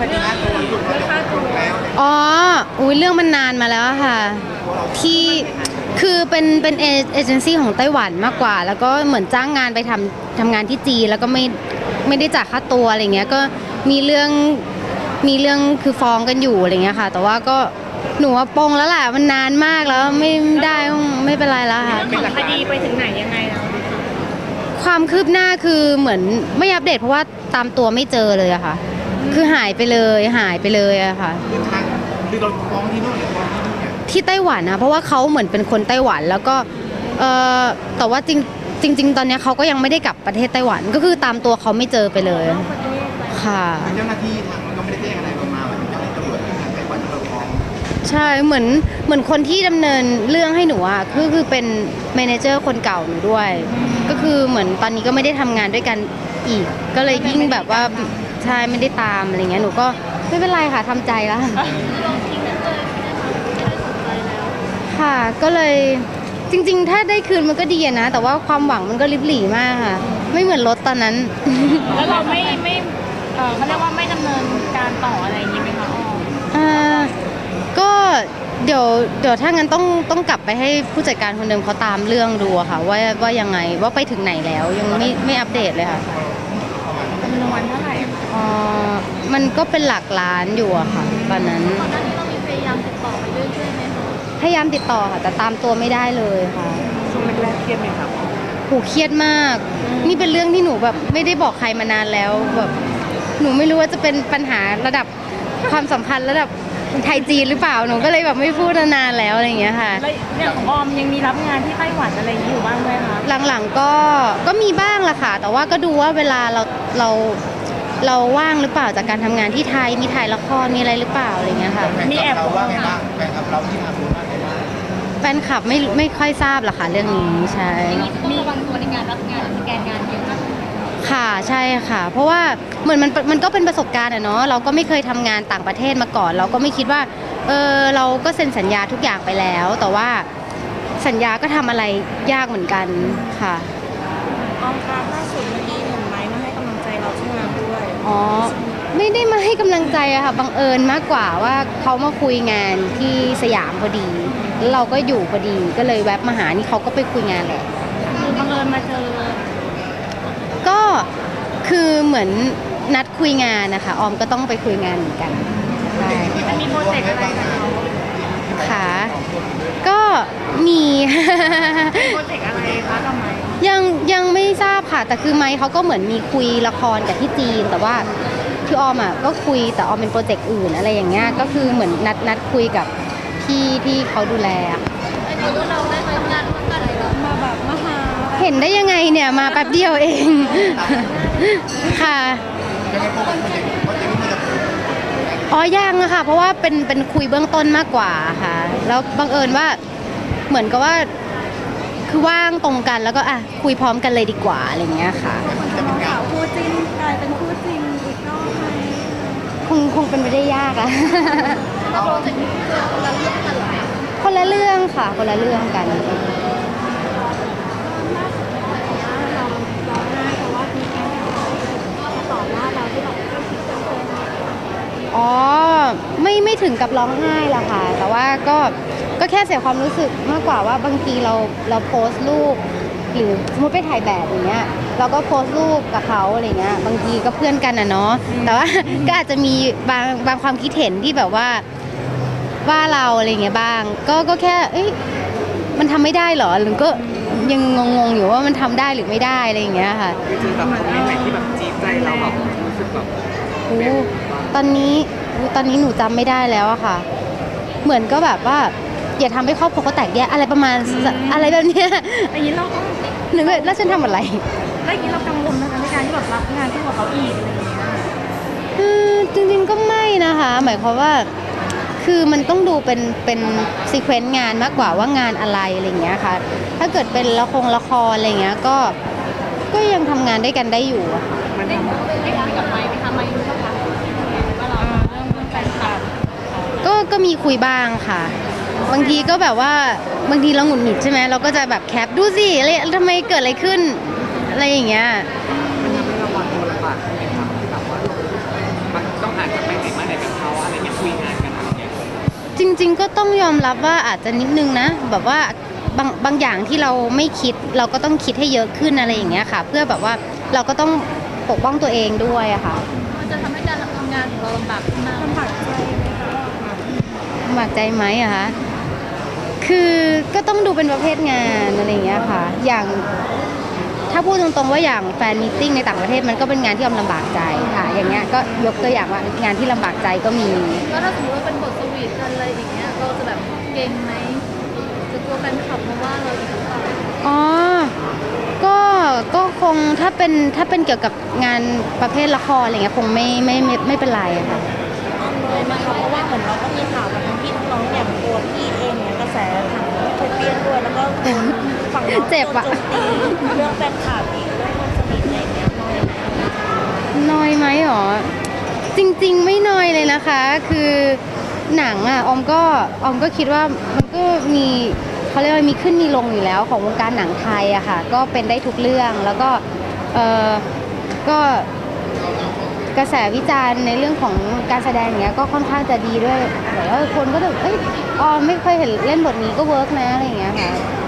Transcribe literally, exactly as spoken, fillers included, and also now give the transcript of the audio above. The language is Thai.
เรื่องเรื่องค่าตัวอ๋ออุ้ยเรื่องมันนานมาแล้วค่ะที่คือเป็นเป็นเอเจนซี่ของไต้หวันมากกว่าแล้วก็เหมือนจ้างงานไปทำทำงานที่จีนแล้วก็ไม่ไม่ได้จ่ายค่าตัวอะไรเงี้ยก็มีเรื่องมีเรื่องคือฟ้องกันอยู่อะไรเงี้ยค่ะแต่ว่าก็หนูว่าปงแล้วแหละมันนานมากแล้วไม่ได้ไม่เป็นไรแล้วค่ะเรื่องของคดีไปถึงไหนยังไงแล้วความคืบหน้าคือเหมือนไม่อัปเดตเพราะว่าตามตัวไม่เจอเลยอะค่ะคือหายไปเลยหายไปเลยอะค่ะคือทางคือเราฟ้องที่นู่นหรือฟ้องที่นู่นเนี่ยที่ไต้หวันนะเพราะว่าเขาเหมือนเป็นคนไต้หวันแล้วก็เออแต่ว่าจริงจริงๆตอนนี้เขาก็ยังไม่ได้กลับประเทศไต้หวันก็คือตามตัวเขาไม่เจอไปเลยค่ะเจ้าหน้าที่ทางมันก็ไม่ได้แจ้งอะไรมาว่าเป็นเจ้าหน้าที่ตำรวจทางไต้หวันที่เราฟ้องใช่เหมือนเหมือนคนที่ดำเนินเรื่องให้หนูอ่ะคือคือเป็นแมเนเจอร์คนเก่าหนูด้วยก็คือเหมือนตอนนี้ก็ไม่ได้ทำงานด้วยกันอีกก็เลยยิ่งแบบว่าใช่ไม่ได้ตามอะไรเงี้ยหนูก็ไม่เป็นไรค่ะทำใจแล้วค่ะก็เลยจริงๆถ้าได้คืนมันก็ดีนะแต่ว่าความหวังมันก็ลิบหลี่มากค่ะไม่เหมือนรถตอนนั้นแล้วเราไม่ไม่เออเขาเรียกว่าไม่ดำเนินการต่ออะไรอย่างนี้ไหมคะอ๋ออ่าก็เดี๋ยวเดี๋ยวถ้างั้นต้องต้องกลับไปให้ผู้จัดการคนเดิมเขาตามเรื่องดูค่ะว่าว่ายังไงว่าไปถึงไหนแล้วยังไม่ไม่อัปเดตเลยค่ะจำนวนเท่าไหร่อ๋อมันก็เป็นหลักล้านอยู่อะค่ะตอนนั้นตอนนั้นเรามีพยายามติดต่อไปเรื่อยๆไหมคะพยายามติดต่อค่ะแต่ตามตัวไม่ได้เลยค่ะช่วงแรกๆเครียดไหมครับหูเครียดมากนี่เป็นเรื่องที่หนูแบบไม่ได้บอกใครมานานแล้วแบบหนูไม่รู้ว่าจะเป็นปัญหาระดับความสัมพันธ์ระดับไทยจีนหรือเปล่าหนูก็เลยแบบไม่พูดนานแล้วอะไรอย่างเงี้ยค่ะแล้วอย่างของออมยังมีรับงานที่ไต้หวันอะไรอย่างนี้อยู่บ้างไหมคะหลังๆก็ก็มีบ้างละค่ะแต่ว่าก็ดูว่าเวลาเราเราเราว่างหรือเปล่าจากการทำงานที่ไทยมีถ่ายละครมีอะไรหรือเปล่าอะไรเงี้ยค่ะมีแอบว่าไงบ้างแฟนคลับเราที่ทำบุญว่าไงบ้างแฟนคลับไม่ไม่ค่อยทราบหรอกค่ะเรื่องนี้ใช่มีระวังตัวในการรับงานสแกนงานเยอะมากค่ะใช่ค่ะเพราะว่าเหมือนมันมันก็เป็นประสบการณ์อะเนาะเราก็ไม่เคยทำงานต่างประเทศมาก่อนเราก็ไม่คิดว่าเออเราก็เซ็นสัญญาทุกอย่างไปแล้วแต่ว่าสัญญาก็ทำอะไรยากเหมือนกันค่ะออมคะล่าสุดเมื่อกี้หนุ่มไม้มาให้กำลังใจเราที่งานด้วยอ๋อไม่ได้มาให้กำลังใจอะค่ะบังเอิญมากกว่าว่าเขามาคุยงานที่สยามพอดีแล้วเราก็อยู่พอดีก็เลยแวบมาหานี่เขาก็ไปคุยงานแหละคือบังเอิญมาเจอก็คือเหมือนนัดคุยงานนะคะออมก็ต้องไปคุยงานเหมือนกันมันมีโปรเจกต์อะไรกันค่ะก็มีโปรเจกต์อะไรคะทำไมยังยังไม่ทราบค่ะแต่คือไมค์เขาก็เหมือนมีคุยละครกับที่จีนแต่ว่าคือออมอ่ะก็คุยแต่ออมเป็นโปรเจกต์อื่นอะไรอย่างเงี้ยก็คือเหมือนนัดนัดคุยกับพี่ที่เขาดูแลเราได้ทำงานร่วมกันอะไรมาแบบมาหาเห็นได้ยังไงเนี่ยมาแป๊บเดียวเองค่ะอ๋อยังอะค่ะเพราะว่าเป็นเป็นคุยเบื้องต้นมากกว่าค่ะแล้วบังเอิญว่าเหมือนกับว่าคือว่างตรงกันแล้วก็อ่ะคุยพร้อมกันเลยดีกว่าอะไรเงี้ยค่ะจะเป็นข่าวคู่จิ้นกลายเป็นคู่จริงอีกรอบไหมคงคงเป็นไปได้ยากอะเราจะมีคนละเรื่องกันหรอคนละเรื่องค่ะคนละเรื่องกันอ๋อไม่ไม่ถึงกับร้องไห้ละค่ะแต่ว่าก็ก็แค่เสียความรู้สึกมากกว่าว่าบางทีเราเราโพสต์รูปหรือสมมติไปถ่ายแบบอย่างเงี้ยเราก็โพสต์รูปกับเขาอะไรเงี้ยบางทีก็เพื่อนกันอ่ะเนาะแต่ว่าก็อาจจะมีบางบางความคิดเห็นที่แบบว่าว่าเราอะไรเงี้ยบ้างก็ก็แค่เอ้ยมันทำไม่ได้หรอหรือก็ยังงงๆอยู่ว่ามันทำได้หรือไม่ได้อะไรอย่างเงี้ยค่ะคือแบบคอมเมนต์ไหนที่แบบจีบใจเราแบบรู้สึกแบบโอ้ตอนนี้ตอนนี้หนูจำไม่ได้แล้วอะค่ะเหมือนก็แบบว่าอย่าทำให้ครอบครัวเขาแตกแยกอะไรประมาณอะไรแบบเนี้ยอันนี้เราหรือแล้วฉันทำอะไรแล้วอย่างนี้เรากังวลนะคะในการที่แบบรับงานที่กับเขาอีกอะไรอย่างเงี้ยอืมจริงๆก็ไม่นะคะหมายความว่าคือมันต้องดูเป็นเป็นซีเควนซ์งานมากกว่าว่างานอะไรอะไรอย่างเงี้ยค่ะถ้าเกิดเป็นละครละครอะไรเงี้ยก็ก็ยังทำงานได้กันได้อยู่มันได้ได้คุยกับไมค์ไหมคะไมค์รู้ป่ะคะว่าเราเรื่องเรื่องแฟนคลับก็ก็มีคุยบ้างค่ะบางทีก็แบบว่าบางทีเราหงุดหงิดใช่ไหมเราก็จะแบบแคปดูสิอะไรทำไมเกิดอะไรขึ้นอะไรอย่างเงี้ยมันทำให้เราวางตัวลำบากใช่ไหมครับที่แบบว่ามันต้องอ่านจากไปไหนมาริงๆก็ต้องยอมรับว่าอาจจะนิดนึงนะแบบว่าบางบางอย่างที่เราไม่คิดเราก็ต้องคิดให้เยอะขึ้นอะไรอย่างเงี้ยค่ะ เพื่อแบบว่าเราก็ต้องปกป้องตัวเองด้วยอะค่ะมันจะทำให้การทำงานของเราลำบากขึ้นมากลำบากใจไหมคะลำบากใจไหมอะคะคือก็ต้องดูเป็นประเภทงานอะไรอย่างเงี้ยค่ะ อย่างถ้าพูดตรงๆว่าอย่างแฟนมีตติ้งในต่างประเทศมันก็เป็นงานที่ยอมลำบากใจค่ะ อย่างเงี้ยก็ยกตัวอย่างว่างานที่ลำบากใจก็มีก็ถ้าสมมติว่าเป็นบทสวีทกันอะไรอย่างเงี้ยเราจะแบบเก่งไหมจะกลัวแฟนคลับมาว่าเราอีกหรือเปล่าอ๋อ ก็ ก็คงถ้าเป็นถ้าเป็นเกี่ยวกับงานประเภทละครอะไรเงี้ยคงไม่ไม่ไม่ไม่เป็นไรอะค่ะเลยนะคะเพราะว่าเหมือนเราก็มีข่าวกับทั้งพี่น้องอย่างตัวพี่เองเนี่ยกระแสถังโคเปียนด้วยแล้วก็โดนฝั่งน้องเจ็บอะโจมตีเรื่องแฟนคลับอีกเรื่องคนสนิทอะไรอย่างเงี้ยน้อยไหมน้อยไหมหรอ จริงๆไม่น้อยเลยนะคะ คือหนังอ่ะออมก็ออมก็คิดว่ามันก็มีเขาเรียกว่ามีขึ้นมีลงอยู่แล้วของวงการหนังไทยอะค่ะ ก็เป็นได้ทุกเรื่องแล้วก็เออก็กระแสวิจารณ์ในเรื่องของการแสดงอย่างเงี้ยก็ค่อนข้างจะดีด้วยแบบว่าคนก็แบบเอ้ยออมไม่เคยเห็นเล่นบทนี้ก็เวิร์กนะอะไรอย่างเงี้ยค่ะ